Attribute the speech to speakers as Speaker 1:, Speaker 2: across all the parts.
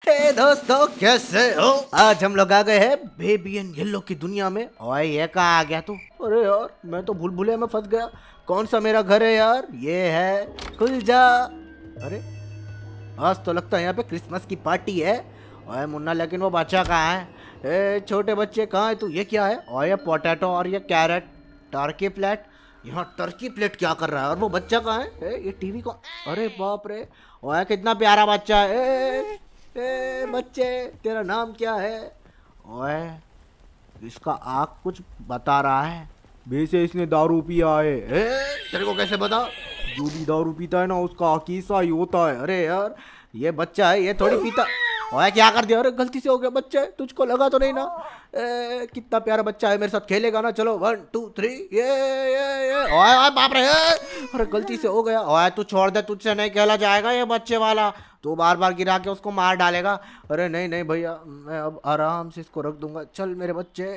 Speaker 1: हे दोस्तों, कैसे हो? आज हम लोग आ गए हैं बेबी एंड येलो की दुनिया में। ओए ये कहाँ आ गया तू? अरे यार, मैं तो भूल भुलैया में फंस गया। कौन सा मेरा घर है यार? ये है, खुल जा। अरे आज तो लगता है यहाँ पे क्रिसमस की पार्टी है। ओए मुन्ना, लेकिन वो बच्चा कहाँ है? ए छोटे बच्चे कहाँ है तू? ये क्या है? ओए पोटैटो और ये कैरेट, टर्की प्लेट। यहाँ टर्की प्लेट क्या कर रहा है? और वो बच्चा कहाँ है? ये टीवी को, अरे बाप रे। ओए कितना प्यारा बच्चा है। ए बच्चे, तेरा नाम क्या है? ओए इसका आँख कुछ बता रहा है। वैसे इसने दारू पिया है। तेरे को कैसे पता? जो भी दारू पीता है ना, उसका आँख ऐसा ही होता है। अरे यार, ये बच्चा है, ये थोड़ी पीता। ओए क्या कर दिया? अरे गलती से हो गया बच्चे, तुझको लगा तो नहीं ना? कितना प्यारा बच्चा है, मेरे साथ खेलेगा ना? चलो 1 2 3 ये ओए ओए बाप रे। अरे गलती से हो गया। ओए तू छोड़ दे, तुझसे नहीं खेला जाएगा ये बच्चे वाला। तू बार बार गिरा के उसको मार डालेगा। अरे नहीं नहीं भैया, मैं अब आराम से इसको रख दूंगा। चल मेरे बच्चे।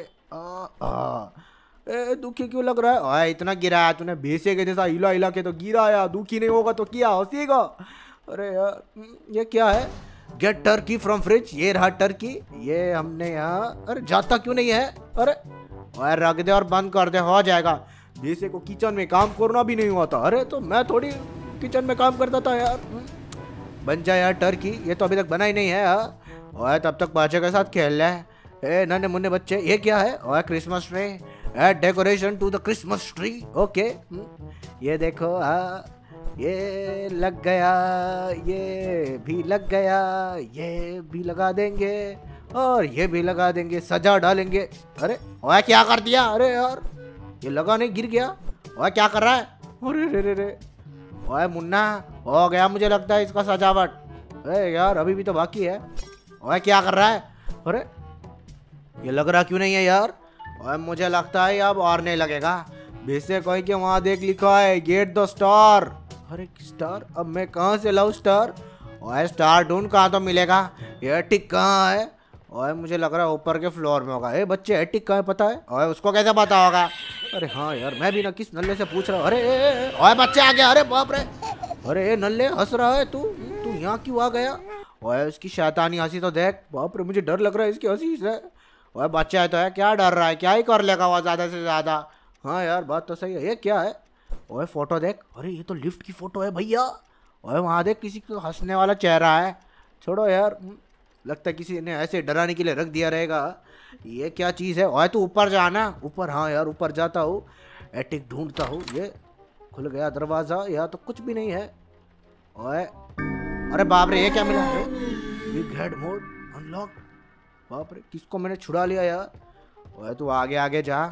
Speaker 1: दुखी क्यों लग रहा है? ओए इतना गिराया तूने, भैंसे के जैसा हिला हिला के तो गिराया। दुखी नहीं होगा तो क्या हंसीगा? अरे यार, ये क्या है? Get turkey from fridge. ये रहा टर्की, ये हमने यहाँ। अरे जाता क्यों नहीं है? अरे ओए रख दे और बंद कर दे, हो जाएगा। भैंसे को किचन में काम करना भी नहीं हुआ था। अरे तो मैं थोड़ी किचन में काम करता था यार। बन जाए यार टर्की, ये तो अभी तक बना ही नहीं है। ओए तब तक बच्चे के साथ खेल रहे हैं। नन्हे मुन्ने बच्चे, ये क्या है? ओए Christmas tree, add decoration to the Christmas tree. Okay, ये देखो। ये लग गया, ये भी लग गया, ये भी लगा देंगे और ये भी लगा देंगे, सजा डालेंगे। अरे ओए क्या कर दिया? अरे यार ये लगा नहीं, गिर गया। ओए क्या कर रहा है? अरे रे रे रे। ओए मुन्ना, हो गया मुझे लगता है इसका सजावट। अरे यार अभी भी तो बाकी है। ओए क्या कर रहा है? अरे ये लग रहा क्यों नहीं है यार? ओए मुझे लगता है अब और नहीं लगेगा। वैसे कोई के वहाँ देख लिखा है गेट द स्टार। अरे स्टार? अब मैं कहाँ से लाऊं स्टार? ओए स्टार ढूंढ, कहाँ तो मिलेगा। ये एटिक कहाँ है? ओए मुझे लग रहा है ऊपर के फ्लोर में होगा। बच्चे एटिक कहाँ है पता है? ओए उसको कैसे पता होगा? अरे हाँ यार, मैं भी ना किस नल्ले से पूछ रहा हूँ। अरे ओए बच्चे आ गया। अरे बाप रे। अरे नल्ले हंस रहा है तू यहाँ क्यों आ गया? ओए उसकी शैतानी हंसी तो देख। बाप रे, मुझे डर लग रहा है इसकी हंसी से। ओए बच्चा है तो है, क्या डर रहा है? क्या ही कर लेगा वो ज़्यादा से ज़्यादा। हाँ यार बात तो सही है। ये क्या है? ओए फोटो देख। अरे ये तो लिफ्ट की फोटो है भैया। ओए वहाँ देख, किसी को हंसने वाला चेहरा है। छोड़ो यार, लगता है किसी ने ऐसे डराने के लिए रख दिया रहेगा। ये क्या चीज़ है? ओए तू ऊपर जाना, ऊपर। हाँ यार ऊपर जाता हूँ, एटिक ढूंढता हूँ। ये खुल गया दरवाज़ा, यहाँ तो कुछ भी नहीं है। ओए अरे बाप रे, ये क्या मिला है? Big head mode unlock. बाप रे, किसको मैंने छुड़ा लिया यार? ओए तू आगे आगे जा।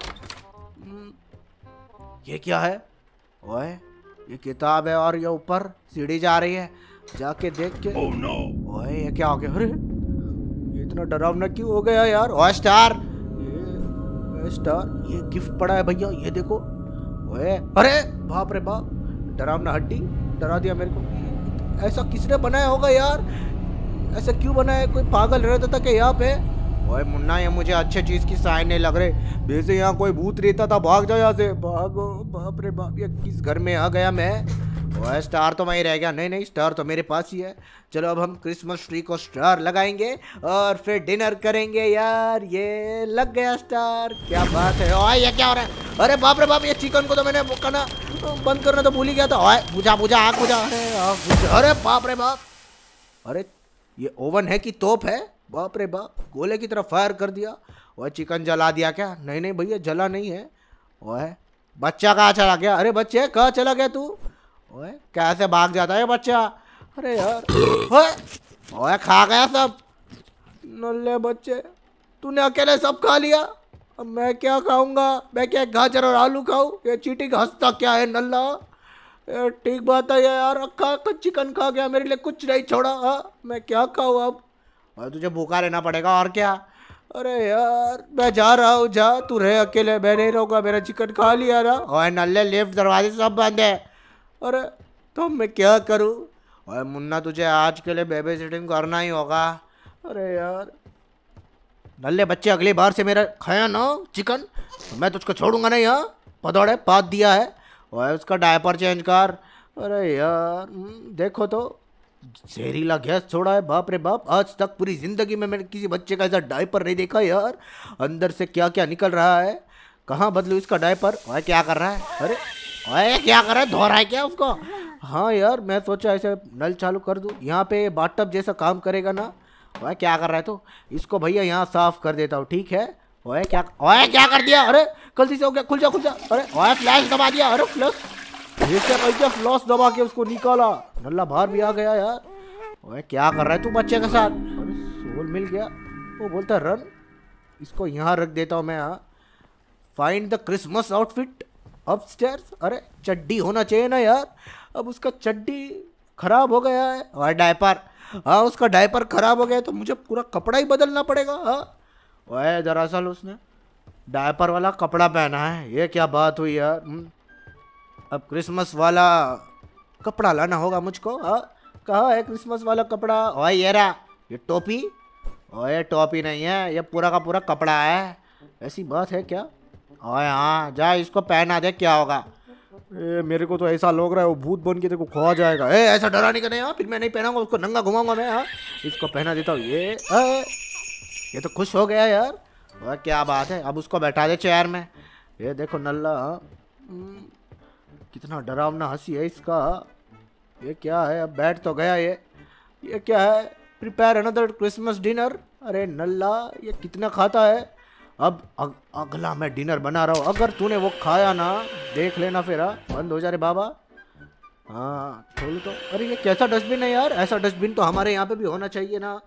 Speaker 1: ये क्या है? ओए ये किताब है और ये ऊपर सीढ़ी जा रही है, जाके देख के। oh, no. ओए ये क्या हो गया? अरे ये इतना डरावना क्यों हो गया यार? ओए स्टार, ये स्टार, ये गिफ्ट पड़ा है भैया, ये देखो। ओए अरे बाप रे बाप, डरावना हड्डी डरा दिया मेरे को। ऐसा किसने बनाया होगा यार? ऐसा क्यों बनाया? कोई पागल रहता था क्या यहाँ पे? ओए मुन्ना, ये मुझे अच्छे चीज की साइन नहीं लग रहे। वैसे यहाँ कोई भूत रहता था, भाग जाओ यहाँ से, भागो। बाप रे बाप, ये किस घर में आ गया मैं? ओए स्टार तो वहीं रह गया। नहीं नहीं, स्टार तो मेरे पास ही है। चलो अब हम क्रिसमस ट्री को स्टार लगाएंगे और फिर डिनर करेंगे यार। ये लग गया स्टार, क्या बात है। ओए ये क्या हो रहा है? अरे बाप रे बाप, ये चिकन को तो मैंने करना बंद करना तो भूल ही गया था। ओए बुझा बुझा, आग बुझा। अरे बाप रे बाप। अरे ये ओवन है कि तोप है? बाप रे बाप, गोले की तरफ फायर कर दिया। ओए चिकन जला दिया क्या? नहीं नहीं भैया, जला नहीं है। ओए बच्चा कहाँ चला गया? अरे बच्चे कहाँ चला गया तू? ओए कैसे भाग जाता है बच्चा? अरे यार, ओए खा गया सब। नल्ले बच्चे, तूने अकेले सब खा लिया। अब मैं क्या खाऊंगा? मैं क्या गाजर और आलू खाऊं? ये चीटिंग हंसता क्या है नल्ला? ठीक बात है यार, अक्का चिकन खा गया, मेरे लिए कुछ नहीं छोड़ा। मैं क्या खाऊं अब? और तुझे भूखा रहना पड़ेगा और क्या। अरे यार मैं जा रहा हूँ, जा तू रहे अकेले, मैं नहीं रहूँगा। मेरा चिकन खा लिया ना। और नल्ले लिफ्ट दरवाजे सब बंद है। अरे तो मैं क्या करूँ? और मुन्ना तुझे आज के लिए बेबी सिटिंग करना ही होगा। अरे यार नल्ले बच्चे, अगली बार से मेरा खाया ना चिकन तो मैं तुझको छोड़ूंगा नहीं। हाँ पदौड़े पात दिया है। और उसका डायपर चेंज कर। अरे यार देखो तो, जहरीला गैस छोड़ा है, बाप रे बाप। आज तक पूरी जिंदगी में मैंने किसी बच्चे का ऐसा डायपर नहीं देखा यार। अंदर से क्या क्या निकल रहा है। कहाँ बदलू इसका डायपर। ओए क्या कर रहा है, अरे ओए क्या कर रहा है, धो रहा है क्या उसको। हाँ यार मैं सोचा ऐसे नल चालू कर दूँ, यहाँ पे बाथटब जैसा काम करेगा ना। ओए क्या कर रहा है तो, इसको भैया यहाँ साफ कर देता हूँ, ठीक है। ओए क्या कर दिया, अरे गलती से हो गया, खुल जा खुल जा। अरे ओए फ्लैश दबा दिया, अरे फ्लैश फ्लॉस दबा के उसको निकाला। नल्ला बाहर भी आ गया यार। ओए क्या कर रहा है तू बच्चे के साथ। अरे सोल मिल गया। वो बोलता है रन, इसको यहाँ रख देता हूँ मैं। यहाँ find the Christmas outfit upstairs. अरे चड्डी होना चाहिए ना यार, अब उसका चड्डी खराब हो गया है। और डायपर, हाँ उसका डायपर खराब हो गया है तो मुझे पूरा कपड़ा ही बदलना पड़ेगा। हाँ ओए दरअसल उसने डायपर वाला कपड़ा पहना है, ये क्या बात हुई यार। अब क्रिसमस वाला कपड़ा लाना होगा मुझको। हाँ कहाँ है क्रिसमस वाला कपड़ा। ओए ये रहा, ये टोपी। ओए टोपी नहीं है, ये पूरा का पूरा कपड़ा है। ऐसी बात है क्या। ओए हाँ जा इसको पहना दे, क्या होगा। मेरे को तो ऐसा लग रहा है वो भूत बन के देखो खो जाएगा। ऐसा डराने का नहीं। हाँ फिर मैं नहीं पहनाऊंगा उसको, नंगा घुमाऊंगा मैं। हाँ इसको पहना देता हूँ। ये तो खुश हो गया यार। वह क्या बात है, अब उसको बैठा दे चेयर में। ये देखो नल्ला, कितना डरावना हंसी है इसका। ये क्या है, अब बैठ तो गया ये क्या है, प्रिपेयर अनदर क्रिसमस डिनर। अरे नल्ला ये कितना खाता है। अब अगला मैं डिनर बना रहा हूँ, अगर तूने वो खाया ना देख लेना फिर। बंद हो जा रे बाबा। हाँ खोल तो। अरे ये कैसा डस्टबिन है यार, ऐसा डस्टबिन तो हमारे यहाँ पे भी होना चाहिए ना।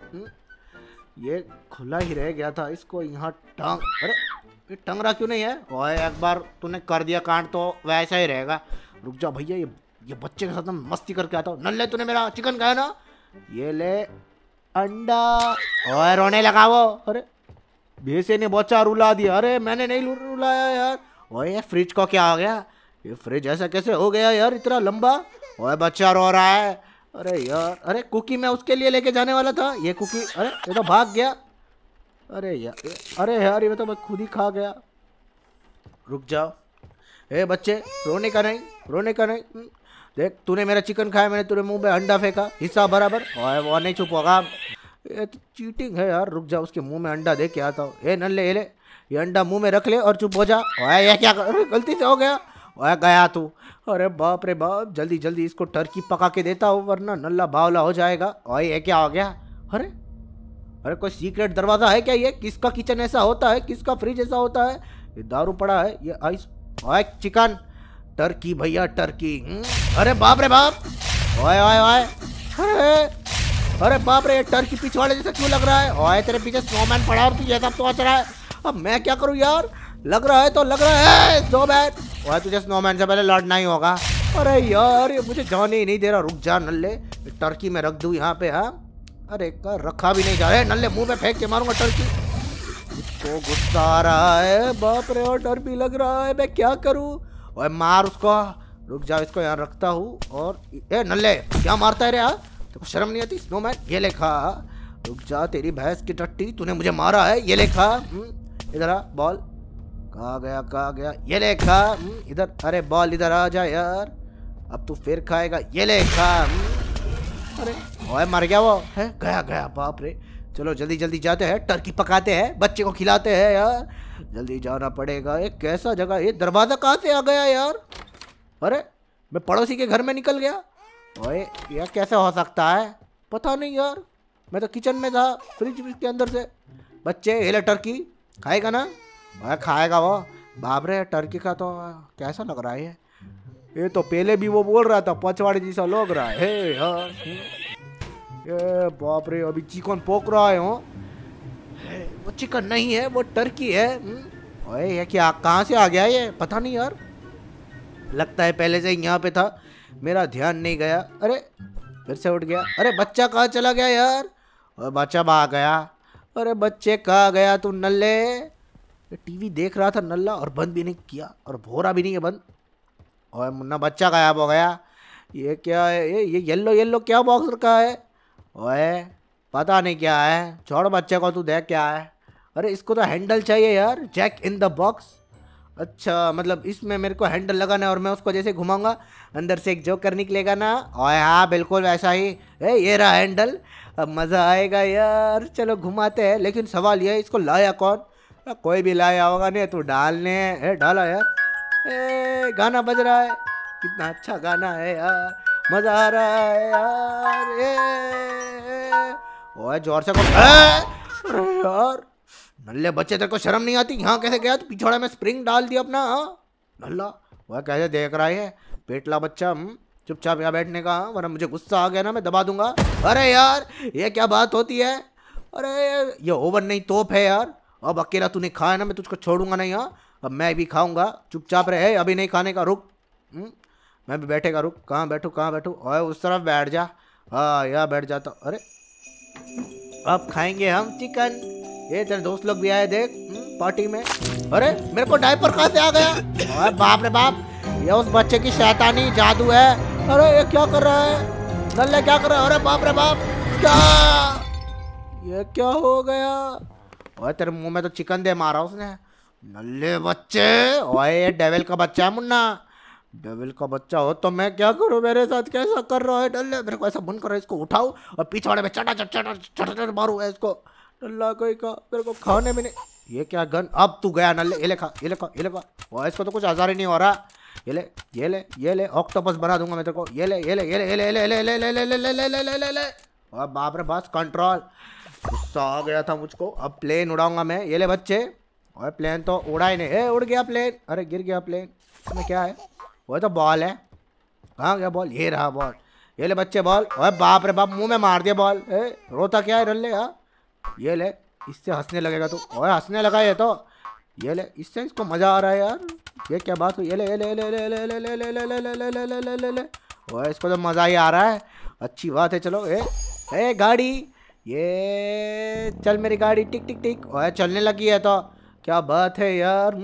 Speaker 1: ये खुला ही रह गया था, इसको यहाँ टांग। अरे ये टंग रहा क्यों नहीं है। ओए एक बार तूने कर दिया कांड तो वैसा ही रहेगा। रुक जा भैया, ये बच्चे के साथ मैं मस्ती करके आता हूँ। नल्ले तूने मेरा चिकन खाया ना, ये ले अंडा। ओए रोने लगा वो। अरे भैंसे ने बच्चा रुला दिया। अरे मैंने नहीं रुलाया यार। ओए फ्रिज को क्या हो गया, ये फ्रिज ऐसा कैसे हो गया यार इतना लंबा। ओए बच्चा रो रहा है। अरे यार, अरे कुकी मैं उसके लिए लेके जाने वाला था, ये कुकी। अरे ये तो भाग गया। अरे यार ये तो मैं खुद ही खा गया। रुक जाओ बच्चे, रोने का नहीं, रोने का नहीं। देख तूने मेरा चिकन खाया, मैंने तेरे मुंह में अंडा फेंका, हिस्सा बराबर। ओए वो नहीं चुप होगा। ये तो चीटिंग है यार। रुक जा उसके मुंह में अंडा दे के आता हूँ। नल्ले ये ले, ये अंडा मुंह में रख ले और चुप हो जा। ओए ये क्या कर, गलती से हो गया। ओए गया तू। अरे बाप रे बाप, जल्दी जल्दी इसको टर्की पका के देता हूँ वरना नल्ला बावला हो जाएगा। ओए ये क्या हो गया। अरे कोई सीक्रेट दरवाजा है क्या। ये किसका किचन ऐसा होता है, किसका फ्रिज ऐसा होता है। ये दारू पड़ा है, ये आइस। ओए चिकन, टर्की भैया टर्की। अरे बाप रे बाप। ओए ओए ओए, अरे बाप रे, टर्की पिछवाड़े जैसा क्यों लग रहा है। ओए तेरे पीछे स्नोमैन पड़ा और तुझे सब सोच रहा है। अब मैं क्या करूं यार, लग रहा है तो लग रहा है स्नोमैन। ओए तुझे स्नोमैन से पहले लड़ना ही होगा। अरे यार ये मुझे जाने ही नहीं दे रहा। रुक जा नल्ले, टर्की में रख दूं यहाँ पे। हाँ अरे रखा भी नहीं जा रहा है। नल्ले मुंह में फेंक के मारूंगा टर्की। इसको गुस्सा आ रहा है, बाप रे, और डर भी लग रहा है। मैं क्या करूं। ओए मार उसको। रुक जा इसको यहाँ रखता हूँ। और नल्ले क्या मारता है रे। तो शर्म नहीं आती। स्नोमैन ये लेखा। रुक जा, तेरी भैंस की टट्टी, तूने मुझे मारा है। ये लेखा। इधर आ बॉल। कहाँ गया ये लेखा। इधर, अरे बॉल इधर आ जा यार, अब तू फिर खाएगा। ये लेखा। अरे ओए मर गया वो है। गया बाप रे। चलो जल्दी जल्दी जाते हैं, टर्की पकाते हैं, बच्चे को खिलाते हैं यार। जल्दी जाना पड़ेगा। ये कैसा जगह, ये दरवाजा कहाँ से आ गया यार। अरे मैं पड़ोसी के घर में निकल गया। ओए यह कैसे हो सकता है, पता नहीं यार। मैं तो किचन में था, फ्रिज के अंदर से। बच्चे हिले टर्की खाएगा ना। ओए खाएगा वो। बाप रे, टर्की का तो कैसा लग रहा है ये तो पहले भी वो बोल रहा था पचवाड़ी जैसा लग रहा है यार। ये बाप रे, अभी चिकन पोक रहा है। वो चिकन नहीं है, वो टर्की है। ओए ये क्या, कहाँ से आ गया ये, पता नहीं यार। लगता है पहले से यहाँ पे था, मेरा ध्यान नहीं गया। अरे फिर से उठ गया। अरे बच्चा कहाँ चला गया यार। और बच्चा भाग गया। अरे बच्चे कहाँ गया तू नल्ले। टीवी देख रहा था नल्ला और बंद भी नहीं किया और भोरा भी नहीं है बंद। और मुन्ना बच्चा गायब हो गया। ये क्या है, ये येलो येलो क्या बॉक्स रखा है। ओए पता नहीं क्या है, छोड़ बच्चे को, तू देख क्या है। अरे इसको तो हैंडल चाहिए यार, जैक इन द बॉक्स। अच्छा मतलब इसमें मेरे को हैंडल लगाना है और मैं उसको जैसे घुमाऊंगा अंदर से एक जोकर निकलेगा ना। और हाँ बिल्कुल वैसा ही। ये रहा हैंडल। अब मज़ा आएगा यार, चलो घुमाते हैं। लेकिन सवाल ये है, इसको लाया कौन? कोई भी लाया होगा नहीं तो डालने डाला यार। गाना बज रहा है, कितना अच्छा गाना है यार, मज़ा आ रहा है यार। ओए जोर से अरे यार नल्ले बच्चे, तेरे को शर्म नहीं आती? यहाँ कैसे गया तू? पिछवाड़े में स्प्रिंग डाल दिया अपना। हाँ नल्ला, वह कैसे देख रहा है पेटला बच्चा। चुपचाप यहाँ बैठने का, वरना मुझे गुस्सा आ गया ना मैं दबा दूंगा। अरे यार ये क्या बात होती है? अरे ये ओवन नहीं तोप है यार। अब अकेला तूने खाया ना, मैं तुझको छोड़ूंगा नहीं। हाँ अब मैं भी खाऊंगा, चुपचाप रहे, अभी नहीं खाने का, रुक। मैं भी बैठेगा, रुक। कहाँ बैठू कहाँ बैठू? ओए उस तरफ बैठ जा। हाँ यहाँ बैठ जाता। अरे अब खाएंगे हम चिकन। ये तेरे दोस्त लोग भी आए देख पार्टी में। अरे मेरे को डायपर कहाँ से आ गया? अरे बाप रे बाप, ये उस बच्चे की शैतानी जादू है। अरे ये क्या कर रहा है नल्ले, क्या कर रहा है? अरे बाप रे बाप, क्या ये क्या हो गया? ओए तेरे मुंह में तो चिकन दे मारा उसने, नल्ले बच्चे। ओए ये डेविल का बच्चा है मुन्ना, डेविल का बच्चा हो तो मैं क्या करूं? मेरे साथ कैसा कर रहा है डल्ले? मेरे को ऐसा मन कर रहा है इसको उठाओ और पिछवाड़े में चटा चट चट चट चट मारू है इसको। डल्ला कोई का, मेरे को खाने में नहीं। ये क्या गन? अब तू गया नल्ले, ये ले खा, ये ले खा, ये ले खा। और इसको तो कुछ आजार ही नहीं हो रहा। ये ले ये ले ये ले, ऑक्टोपस बना दूंगा मैं तेरे को। ये ले ये ले ये ले ये ले ये ले ये ले ले ले ले ले ले ले ले ले। और बाप रे बस कंट्रोल, गुस्सा आ गया था मुझको। अब प्लेन उड़ाऊंगा मैं। ये ले बच्चे। और प्लेन तो उड़ा ही नहीं, उड़ गया प्लेन। अरे गिर गया प्लेन। इसमें क्या है? वो तो बॉल है। कहाँ गया बॉल? ये रहा बॉल। ये ले बच्चे बॉल। ओए बाप रे बाप, मुंह में मार दिया बॉल। रोता क्या है रल्ले? हाँ ये ले, इससे हंसने लगेगा तू। ओए हंसने लगा ये तो। ये ले, इससे इसको मज़ा आ रहा है यार। ये क्या बात हुई? ये ले ये ले ले ले ले ले ले ले ले ले ले ले ले ले ले ले। ओए इसको तो मज़ा ही आ रहा है, अच्छी बात है। चलो ए गाड़ी, ये चल मेरी गाड़ी, टिक टिक टिक। ओए चलने लगी है तो क्या बात है यार।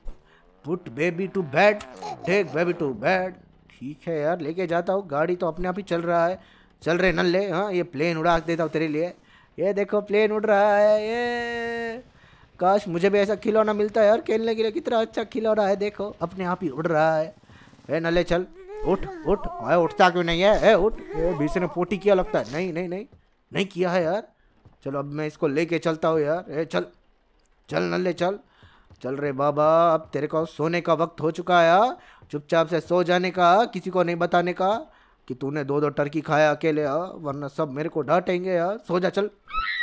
Speaker 1: Put baby to bed, take baby to bed. ठीक है यार, लेके जाता हूँ। गाड़ी तो अपने आप ही चल रहा है। चल रहे नल्ले। हाँ ये प्लेन उड़ा देता हूँ तेरे लिए। ये देखो प्लेन उड़ रहा है। ये काश मुझे भी ऐसा खिलौना मिलता है यार खेलने के लिए। कितना अच्छा खिलौना है, देखो अपने आप ही उड़ रहा है। नल्ले चल, उठ उठ। अरे उठता क्यों नहीं है? उठ। बीच ने पोटी किया लगता है। नहीं नहीं नहीं नहीं किया है यार। चलो अब मैं इसको लेके चलता हूँ यार। चल चल नल्ले चल। चल रे बाबा, अब तेरे को सोने का वक्त हो चुका है। चुपचाप से सो जाने का, किसी को नहीं बताने का कि तूने 2-2 टर्की खाया अकेले, वरना सब मेरे को डांटेंगे यार। सो जा चल।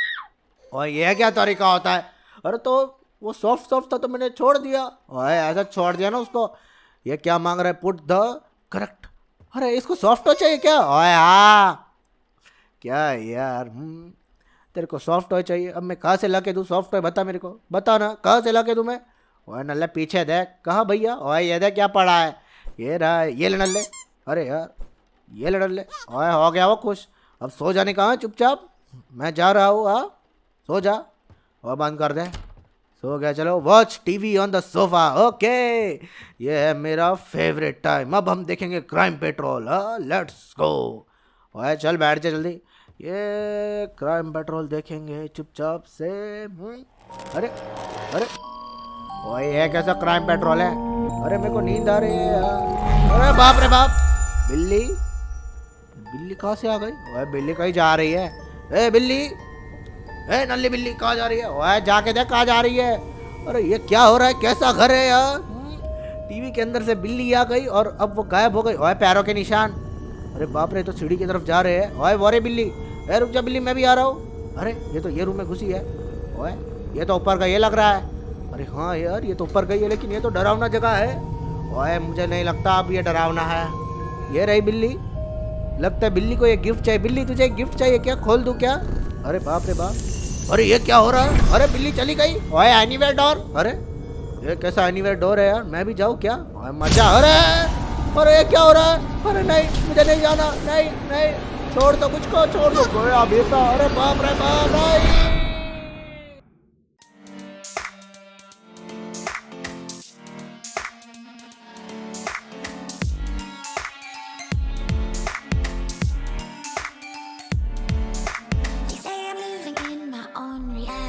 Speaker 1: और ये क्या तरीका होता है? अरे तो वो सॉफ्ट सॉफ्ट था तो मैंने छोड़ दिया। ओए ऐसा छोड़ दिया ना उसको। ये क्या मांग रहा है? Put the correct. अरे इसको सॉफ्ट हो चाहिए क्या? ओए हाँ क्या यार, तेरे को सॉफ्ट टॉय चाहिए? अब मैं कहाँ से ला के दूँ सॉफ्ट टॉय? बता मेरे को, बता ना कहाँ से ला के दूँ मैं? ओए नल्ले पीछे देख। कहाँ भैया? ओए ये देख क्या पड़ा है। ये रहा है, ये ले नल्ले। अरे यार ये ले नल्ले। ओए हो गया वो खुश। अब सो जाने कहाँ चुपचाप, मैं जा रहा हूँ। हाँ सो जा और बंद कर दे। सो गया। चलो watch TV on the sofa. Okay ये है मेरा फेवरेट टाइम। अब हम देखेंगे क्राइम पेट्रोल। Let's go. ओए चल बैठ जा जल्दी। ये क्राइम पेट्रोल देखेंगे चुपचाप से। अरे अरे ओए ये कैसा क्राइम पेट्रोल है? अरे मेरे को नींद आ रही है यार। अरे बाप रे बाप, बिल्ली, बिल्ली कहाँ से आ गई? ओए बिल्ली कहीं जा रही है। बिल्ली, नल्ली बिल्ली कहाँ जा रही है? ओए जाके देख कहाँ जा रही है। अरे ये क्या हो रहा है? कैसा घर है यार? टीवी के अंदर से बिल्ली आ गई और अब वो गायब हो गई। ओए पैरों के निशान। अरे बाप रे, तो सीढ़ी की तरफ जा रहे हैं। ओए वो रे बिल्ली, रुक जा बिल्ली, मैं भी आ रहा हूँ। अरे ये तो ये रूम में घुसी है। ओए ये तो ऊपर का ये लग रहा है। अरे हाँ यार ये तो ऊपर गई है, लेकिन ये तो डरावना जगह है। ओए मुझे नहीं लगता अब ये डरावना है। ये रही बिल्ली, लगता है बिल्ली को ये गिफ्ट चाहिए। बिल्ली तुझे एक गिफ्ट चाहिए क्या? खोल दूँ क्या? अरे बाप रे बाप, अरे ये क्या हो रहा है? अरे बिल्ली चली गई। ओए एनीवेयर डोर। अरे ये कैसा एनीवेयर डोर है यार? मैं भी जाऊँ क्या? ओए मजा। अरे ये क्या हो रहा है? अरे नहीं मुझे नहीं जाना। नहीं नहीं, छोड़ दो मुझको, छोड़ दो गोया बेटा। अरे बाप रे बाप, नहीं।
Speaker 2: They say I'm living in my own reality.